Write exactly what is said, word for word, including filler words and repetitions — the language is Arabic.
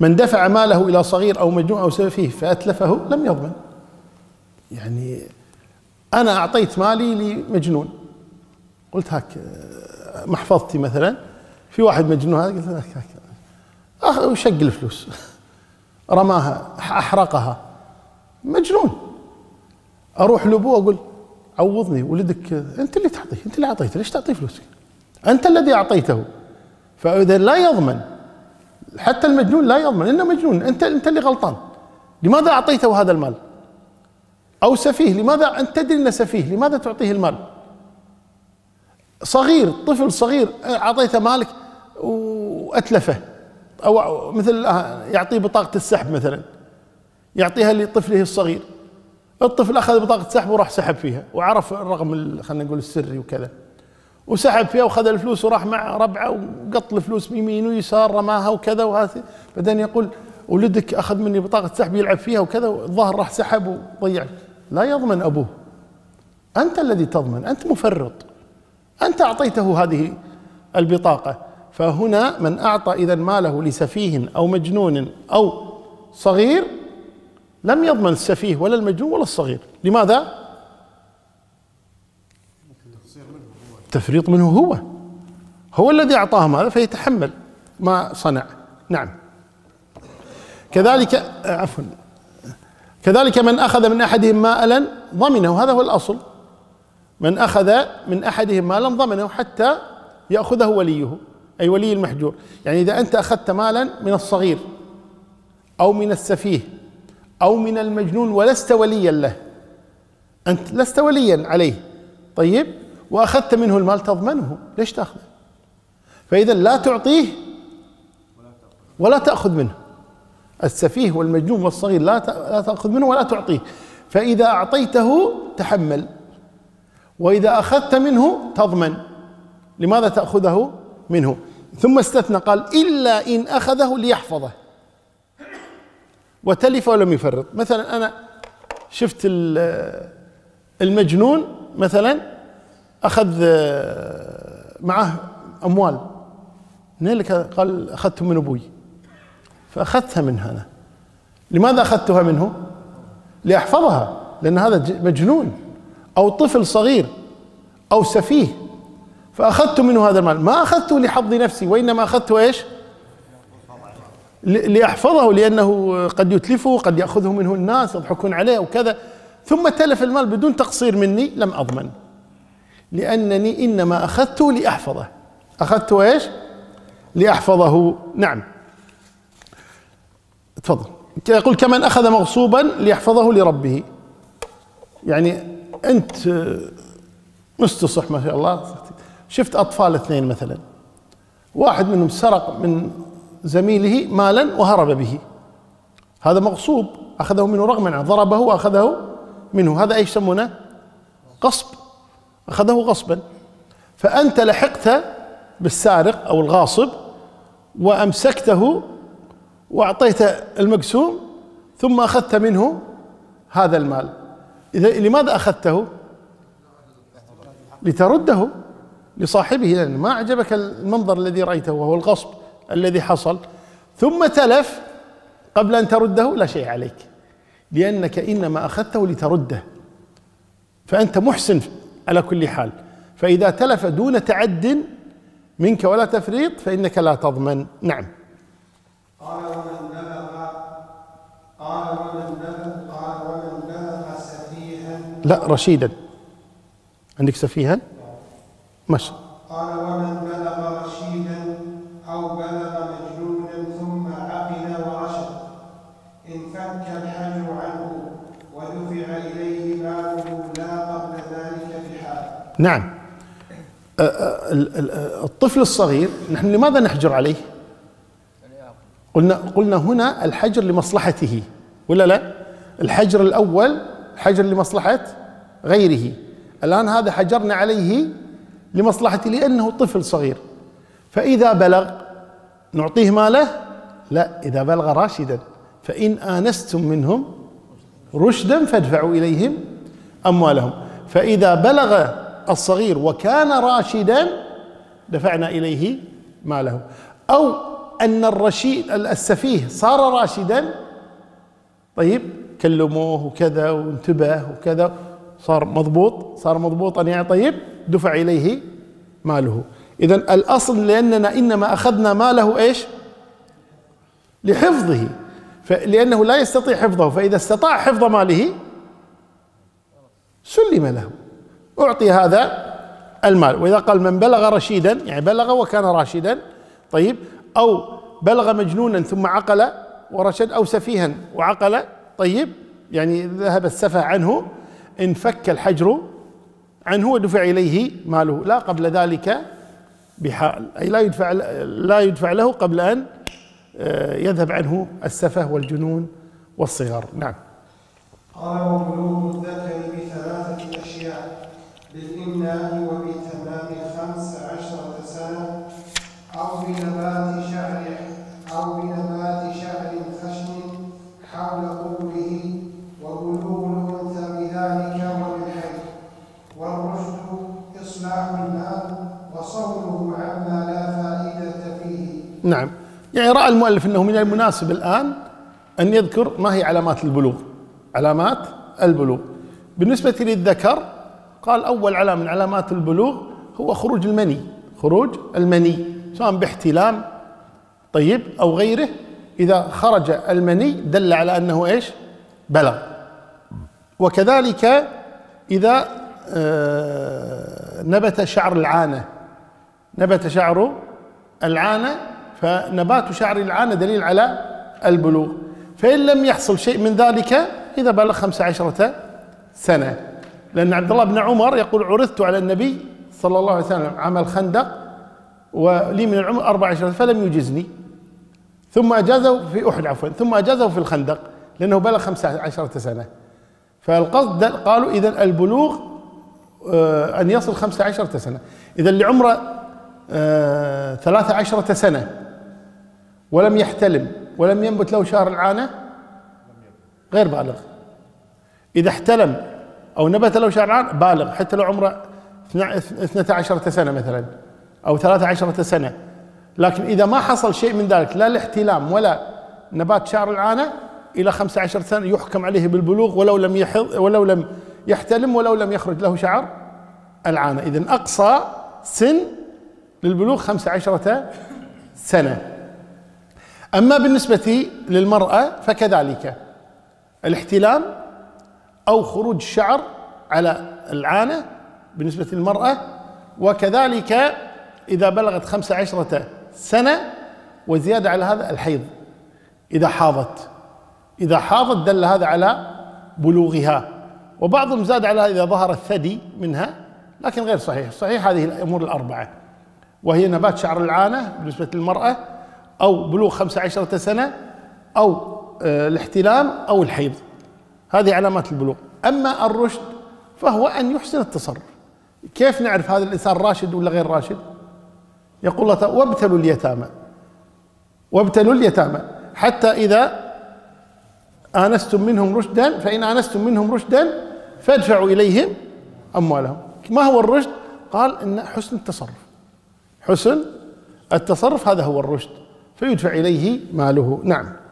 من دفع ماله إلى صغير أو مجنون أو سفيه فأتلفه لم يضمن. يعني أنا أعطيت مالي لمجنون، قلت هاك محفظتي مثلا، في واحد مجنون هذا قلت هاك هاك وشق الفلوس رماها أحرقها، مجنون. أروح لأبوه أقول عوضني، ولدك أنت اللي تعطيه، أنت اللي أعطيته، ليش تعطيه فلوسك؟ أنت الذي أعطيته. فإذا لا يضمن، حتى المجنون لا يضمن، إنه مجنون، أنت أنت اللي غلطان، لماذا أعطيته هذا المال؟ أو سفيه، لماذا أنت تدري أنه سفيه، لماذا تعطيه المال؟ صغير، طفل صغير أعطيته مالك وأتلفه، أو مثل يعطيه بطاقة السحب مثلا، يعطيها لطفله الصغير، الطفل أخذ بطاقة سحب وراح سحب فيها وعرف الرقم خلينا نقول السري وكذا، وسحب فيها وخذ الفلوس وراح مع ربعه وقط الفلوس يمين ويسار رماها وكذا وهذا، بعدين يقول ولدك أخذ مني بطاقة سحب يلعب فيها وكذا، والظاهر راح سحب وضيع. لا يضمن أبوه، أنت الذي تضمن، أنت مفرط، أنت أعطيته هذه البطاقة. فهنا من أعطى إذا ماله لسفيه أو مجنون أو صغير لم يضمن السفيه ولا المجنون ولا الصغير. لماذا؟ تفريط منه، هو هو الذي أعطاهم هذا فيتحمل ما صنع. نعم. كذلك عفوا كذلك من أخذ من أحدهم مالا ضمنه، هذا هو الأصل، من أخذ من أحدهم مالا ضمنه حتى يأخذه وليه، أي ولي المحجور. يعني إذا أنت أخذت مالا من الصغير أو من السفيه أو من المجنون ولست وليا له، أنت لست وليا عليه، طيب، وأخذت منه المال تضمنه، ليش تأخذه؟ فإذا لا تعطيه ولا تأخذ منه، السفيه والمجنون والصغير لا لا تأخذ منه ولا تعطيه. فإذا أعطيته تحمل، وإذا أخذت منه تضمن. لماذا تأخذه منه؟ ثم استثنى قال إلا إن أخذه ليحفظه وتلف ولم يفرط. مثلا أنا شفت المجنون مثلا أخذ معه أموال، منين لك؟ قال أخذته من أبوي، فأخذتها منه أنا. لماذا أخذتها منه؟ لأحفظها، لأن هذا مجنون أو طفل صغير أو سفيه، فأخذت منه هذا المال، ما أخذته لحظ نفسي، وإنما أخذته إيش؟ لأحفظه، لأنه قد يتلفه، قد يأخذه منه الناس يضحكون عليه وكذا، ثم تلف المال بدون تقصير مني، لم أضمن، لأنني إنما أخذته لأحفظه. أخذته إيش؟ لأحفظه. نعم. تفضل. يقول كمن أخذ مغصوبا ليحفظه لربه. يعني أنت مستصح ما شاء الله، شفت أطفال اثنين مثلا، واحد منهم سرق من زميله مالا وهرب به، هذا مغصوب، أخذه منه رغما عنه، ضربه وأخذه منه، هذا ايش يسمونه؟ غصب، أخذه غصبا. فأنت لحقت بالسارق أو الغاصب وأمسكته وأعطيت المقسوم ثم أخذت منه هذا المال. إذا لماذا أخذته؟ لترده لصاحبه، لأن ما أعجبك المنظر الذي رأيته وهو الغصب الذي حصل، ثم تلف قبل أن ترده، لا شيء عليك، لأنك إنما أخذته لترده، فأنت محسن على كل حال. فإذا تلف دون تعد منك ولا تفريط فإنك لا تضمن. نعم. قال ومن بلغ قال ومن بلغ قال ومن بلغ سفيها، لا رشيدا، عندك سفيها؟ ماشي. قال ومن بلغ رشيدا أو بلغ مجنونا ثم عقل ورشد انفك الحجر عنه ودفع إليه ماله لا قبل ذلك بحال. نعم. الطفل الصغير نحن لماذا نحجر عليه؟ قلنا قلنا هنا الحجر لمصلحته ولا لا؟ الحجر الأول حجر لمصلحة غيره، الآن هذا حجرنا عليه لمصلحته لأنه طفل صغير. فإذا بلغ نعطيه ماله؟ لا، إذا بلغ راشدا، فإن آنستم منهم رشدا فادفعوا إليهم أموالهم. فإذا بلغ الصغير وكان راشدا دفعنا إليه ماله. أو أن الرشيد السفيه صار راشدا، طيب كلموه وكذا وانتبه وكذا، صار مضبوط، صار مضبوطا يعني، طيب دفع إليه ماله. إذن الأصل لأننا إنما أخذنا ماله إيش؟ لحفظه، لأنه لا يستطيع حفظه، فإذا استطاع حفظ ماله سلم له، أعطي هذا المال. وإذا قال من بلغ رشيدا يعني بلغ وكان راشدا، طيب، أو بلغ مجنونا ثم عقل ورشد، أو سفيها وعقل، طيب، يعني ذهب السفه عنه، انفك الحجر عنه ودفع إليه ماله، لا قبل ذلك بحال، أي لا يدفع لا يدفع له قبل أن يذهب عنه السفه والجنون والصغار. نعم. قال وبلوغ الذكر بثلاثة أشياء: بالإمناء وبتمام خمس عشرة سنة، أو بنبات شعر أو بنبات شعر خشن حول قبره، وبلوغ الأنثى بذلك وبالحيض، والرشد إصلاح المال وصونه عما لا فائدة فيه. نعم، يعني رأى المؤلف أنه من المناسب الآن أن يذكر ما هي علامات البلوغ. علامات البلوغ بالنسبة للذكر، قال أول علامة من علامات البلوغ هو خروج المني، خروج المني سواء باحتلام، طيب، أو غيره. إذا خرج المني دل على أنه إيش؟ بلغ. وكذلك إذا نبت شعر العانة، نبت شعر العانة، فنبات شعر العانة دليل على البلوغ. فإن لم يحصل شيء من ذلك إذا بلغ خمس عشرة سنة، لأن عبد الله بن عمر يقول عرضت على النبي صلى الله عليه وسلم عام الخندق ولي من العمر أربع عشرة فلم يجزني، ثم أجازه في أحد عفوا ثم أجازه في الخندق لأنه بلغ خمس عشرة سنة. فالقصد قالوا إذا البلوغ أن يصل خمس عشرة سنة. إذا اللي عمره ثلاث عشرة سنة ولم يحتلم ولم ينبت له شعر العانة غير بالغ. إذا احتلم أو نبت له شعر العانة بالغ، حتى لو عمره اثنتا عشرة سنة مثلا أو ثلاث عشرة سنة. لكن إذا ما حصل شيء من ذلك، لا الاحتلام ولا نبات شعر العانة، إلى خمس عشرة سنة يحكم عليه بالبلوغ ولو لم يحض ولو لم يحتلم ولو لم يخرج له شعر العانة. إذن أقصى سن للبلوغ خمس عشرة سنة. أما بالنسبة للمرأة فكذلك الاحتلام أو خروج الشعر على العانة بالنسبة للمرأة، وكذلك إذا بلغت خمس عشرة سنة، وزيادة على هذا الحيض إذا حاضت، إذا حاضت دل هذا على بلوغها. وبعضهم زاد على إذا ظهر الثدي منها، لكن غير صحيح. صحيح هذه الأمور الأربعة، وهي نبات شعر العانة بالنسبة للمرأة، أو بلوغ خمس عشرة سنة، أو الاحتلام، أو الحيض. هذه علامات البلوغ. أما الرشد فهو أن يحسن التصرف. كيف نعرف هذا الإنسان راشد ولا غير راشد؟ يقول الله تعالى وابتلوا اليتامى، وابتلوا اليتامى حتى إذا آنستم منهم رشدا، فإن آنستم منهم رشدا فادفعوا إليهم أموالهم. ما هو الرشد؟ قال إن حسن التصرف، حسن التصرف هذا هو الرشد، فيدفع إليه ماله. نعم.